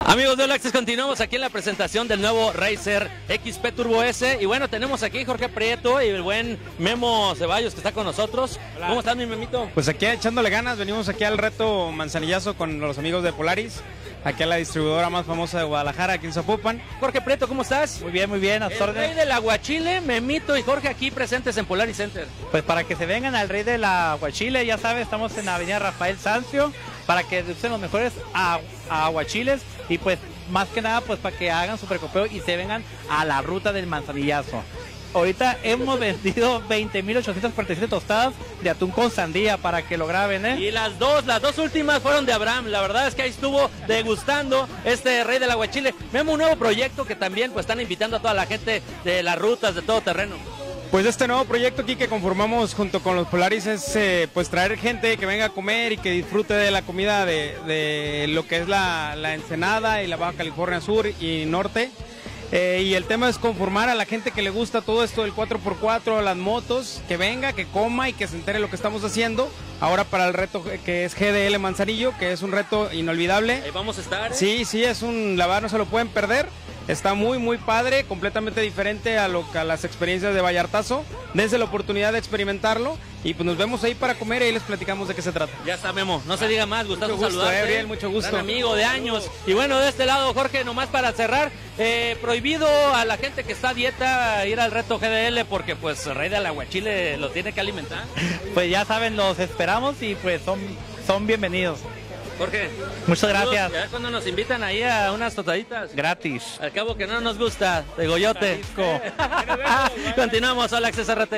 Amigos de All Access, continuamos aquí en la presentación del nuevo Racer XP Turbo S. Y bueno, tenemos aquí Jorge Prieto y el buen Memo Ceballos que está con nosotros. Hola. ¿Cómo estás, mi Memito? Pues aquí echándole ganas, venimos aquí al reto Manzanillazo con los amigos de Polaris, aquí a la distribuidora más famosa de Guadalajara, aquí en Zapopan. Jorge Prieto, ¿cómo estás? Muy bien, a sus órdenes. El rey del aguachile, Memito y Jorge aquí presentes en Polaris Center. Pues para que se vengan al rey del aguachile, ya sabes, estamos en la avenida Rafael Sanzio, para que usen los mejores aguachiles y pues más que nada pues para que hagan su precopeo y se vengan a la ruta del Manzanillazo. Ahorita hemos vendido 20,847 tostadas de atún con sandía para que lo graben, ¿eh? Y las dos últimas fueron de Abraham. La verdad es que ahí estuvo degustando este rey del aguachile. Vemos un nuevo proyecto que también pues están invitando a toda la gente de las rutas de todo terreno. Pues este nuevo proyecto aquí que conformamos junto con los Polaris es pues traer gente que venga a comer y que disfrute de la comida de lo que es la Ensenada y la Baja California Sur y Norte. Y el tema es conformar a la gente que le gusta todo esto del 4x4, las motos, que venga, que coma y que se entere lo que estamos haciendo. Ahora para el reto que es GDL Manzanillo, que es un reto inolvidable. Ahí vamos a estar. Sí, es la verdad no se lo pueden perder. Está muy padre, completamente diferente a las experiencias de Vallartazo. Dense la oportunidad de experimentarlo y pues nos vemos ahí para comer y ahí les platicamos de qué se trata. Ya está, Memo, no se diga más, gustazo saludarte. Ariel, mucho gusto. Gran amigo de años. Y bueno, de este lado, Jorge, nomás para cerrar, prohibido a la gente que está a dieta ir al reto GDL porque pues el rey del aguachile lo tiene que alimentar. Pues ya saben, los esperamos y pues son bienvenidos. Jorge, muchas gracias. Ya cuando nos invitan ahí a unas tostaditas. Gratis. Al cabo que no nos gusta, de Goyote. Continuamos, All Access RT.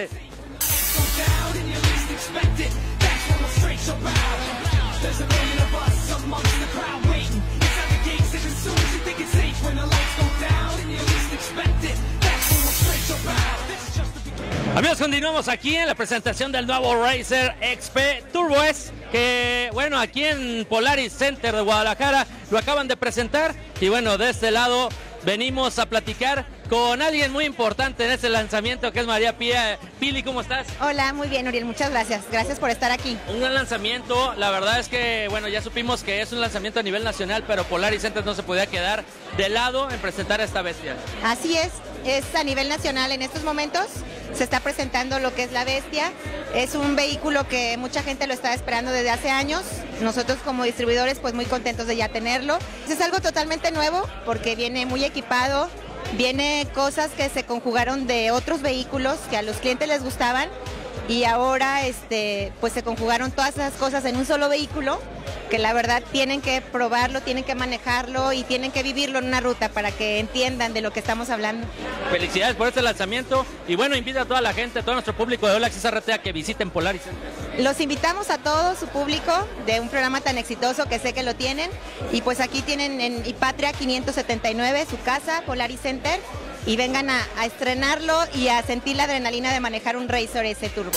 Amigos, continuamos aquí en la presentación del nuevo Racer XP Turbo S, que bueno, aquí en Polaris Center de Guadalajara lo acaban de presentar. Y bueno, de este lado venimos a platicar con alguien muy importante en este lanzamiento, que es María Pía. Pili, ¿cómo estás? Hola, muy bien, Uriel, muchas gracias. Gracias por estar aquí. Un gran lanzamiento, la verdad es que, bueno, ya supimos que es un lanzamiento a nivel nacional, pero Polaris Center no se podía quedar de lado en presentar a esta bestia. Así es a nivel nacional en estos momentos. Se está presentando lo que es la bestia. Es un vehículo que mucha gente lo estaba esperando desde hace años. Nosotros como distribuidores pues muy contentos de ya tenerlo. Es algo totalmente nuevo porque viene muy equipado, viene cosas que se conjugaron de otros vehículos que a los clientes les gustaban y ahora pues se conjugaron todas esas cosas en un solo vehículo que la verdad tienen que probarlo, tienen que manejarlo y tienen que vivirlo en una ruta para que entiendan de lo que estamos hablando. Felicidades por este lanzamiento y bueno, invita a toda la gente, a todo nuestro público de All Access RT a que visiten Polaris Center. Los invitamos a todo su público de un programa tan exitoso que sé que lo tienen y pues aquí tienen en Ipatria 579 su casa, Polaris Center, y vengan a estrenarlo y a sentir la adrenalina de manejar un Racer S Turbo.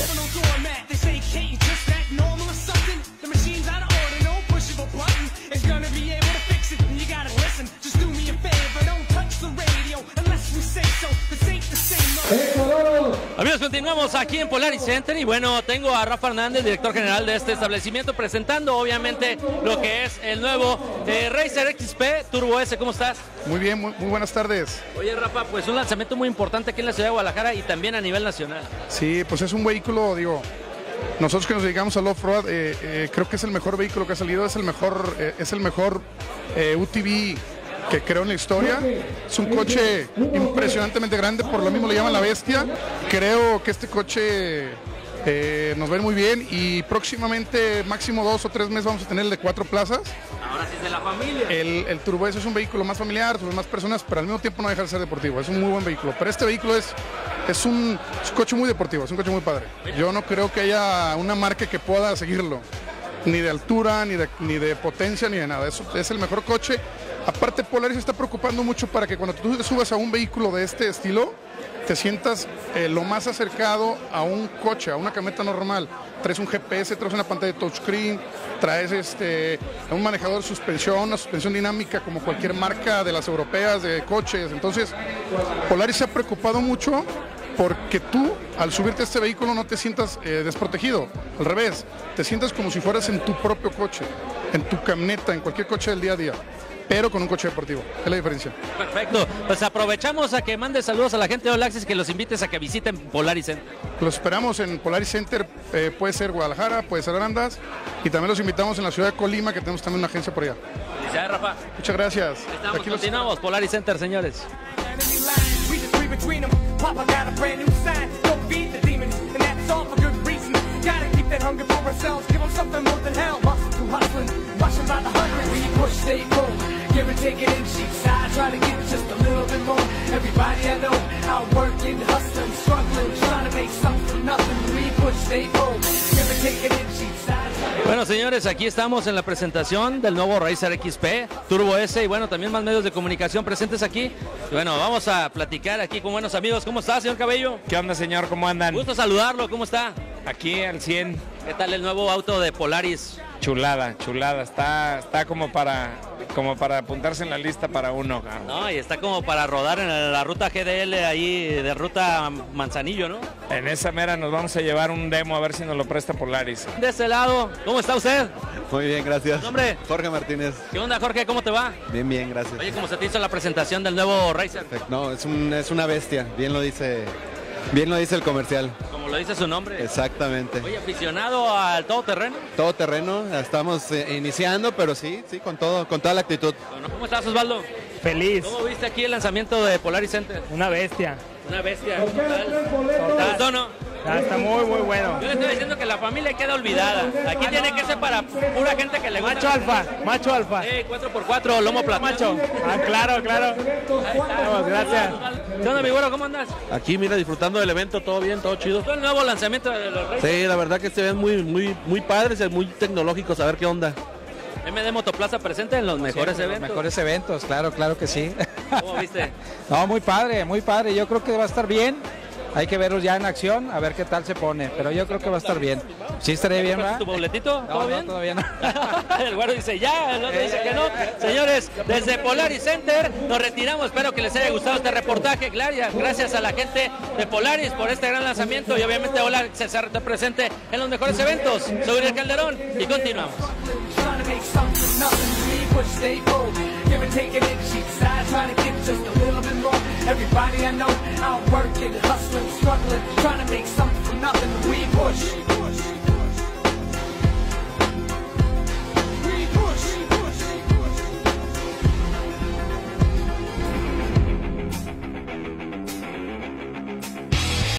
Amigos, continuamos aquí en Polaris Center y bueno, tengo a Rafa Hernández, director general de este establecimiento, presentando obviamente lo que es el nuevo Racer XP Turbo S. ¿Cómo estás? Muy bien, muy buenas tardes. Oye, Rafa, pues un lanzamiento muy importante aquí en la ciudad de Guadalajara y también a nivel nacional. Sí, pues es un vehículo, nosotros que nos dedicamos al off-road, creo que es el mejor vehículo que ha salido, es el mejor UTV que creo en la historia. Es un coche impresionantemente grande, por lo mismo le llaman la bestia. Creo que este coche nos va a ir muy bien y próximamente, máximo 2 o 3 meses, vamos a tener el de 4 plazas. Ahora sí es de la familia. El Turbo S es un vehículo más familiar, sobre más personas, pero al mismo tiempo no deja de ser deportivo. Es un muy buen vehículo, pero este vehículo es un coche muy deportivo, es un coche muy padre. Yo no creo que haya una marca que pueda seguirlo, ni de altura, ni de potencia, ni de nada. Es el mejor coche. Aparte, Polaris se está preocupando mucho para que cuando tú te subas a un vehículo de este estilo, te sientas lo más acercado a un coche, a una camioneta normal. Traes un GPS, traes una pantalla de touchscreen, traes un manejador de suspensión, una suspensión dinámica como cualquier marca de las europeas de coches. Entonces, Polaris se ha preocupado mucho porque tú, al subirte a este vehículo, no te sientas desprotegido. Al revés, te sientas como si fueras en tu propio coche, en tu camioneta, en cualquier coche del día a día. pero con un coche deportivo. Es la diferencia. Perfecto. Pues aprovechamos a que mandes saludos a la gente de All Access, que los invites a que visiten Polaris Center. Los esperamos en Polaris Center, puede ser Guadalajara, puede ser Arandas, y también los invitamos en la ciudad de Colima, que tenemos también una agencia por allá. Felicidades, Rafa. Muchas gracias. Estamos, Aquí continuamos, Polaris Center, señores. Give and take it in sheets. I try to get just a little bit more. Everybody I know, out working, hustling, struggling, trying to make something from nothing. We push, stay bold. Give and take it in sheets. Bueno, señores, aquí estamos en la presentación del nuevo Racer XP Turbo S y bueno, también más medios de comunicación presentes aquí. Y bueno, vamos a platicar aquí con buenos amigos. ¿Cómo está, señor Cabello? ¿Qué onda, señor? ¿Cómo andan? Gusto saludarlo, ¿cómo está? Aquí al 100. ¿Qué tal el nuevo auto de Polaris? Chulada, chulada. Está como para apuntarse en la lista para uno. No, y está como para rodar en la ruta GDL ahí de ruta Manzanillo, ¿no? En esa mera nos vamos a llevar un demo a ver si nos lo presta Polaris. De este lado, ¿cómo está usted? Muy bien, gracias. ¿Tu nombre? Jorge Martínez. ¿Qué onda, Jorge? ¿Cómo te va? Bien, bien, gracias. Oye, ¿cómo se te hizo la presentación del nuevo Racer? No, es una bestia, bien lo dice el comercial. Como lo dice su nombre. Exactamente. Oye, aficionado al todoterreno. Todo terreno, estamos iniciando, pero sí, con toda la actitud. ¿Cómo estás, Osvaldo? Feliz. ¿Cómo viste aquí el lanzamiento de Polaris Center? Una bestia. Una bestia. ¿Te gustó, no? Está muy, muy bueno. Yo le estoy diciendo que la familia queda olvidada. Aquí tiene que ser para pura gente que le gusta. Macho alfa. 4x4, lomo plateado. Macho. Claro. Vamos, gracias. ¿Qué onda, mi güero? ¿Cómo andas? Aquí, mira, disfrutando del evento, todo bien, todo chido. ¿Todo el nuevo lanzamiento de los Racers? Sí, la verdad que se ven muy padres, muy tecnológicos, a ver qué onda. MD Motoplaza presente en los mejores eventos. Los mejores eventos, claro que sí. ¿Cómo viste? No, muy padre. Yo creo que va a estar bien. Hay que verlos ya en acción, a ver qué tal se pone. Pero yo creo que va a estar bien. ¿Sí estaré bien, verdad? ¿Tu boletito? ¿Todo bien? No, todavía no. El güero dice ya, el otro dice que no. Señores, desde Polaris Center nos retiramos. Espero que les haya gustado este reportaje. Gracias a la gente de Polaris por este gran lanzamiento. Y obviamente hola, César está presente en los mejores eventos. Soy Uriel Calderón y continuamos. Give and take it in sheets. I try to get just a little bit more. Everybody I know, out working, hustling, struggling, trying to make something from nothing. We push.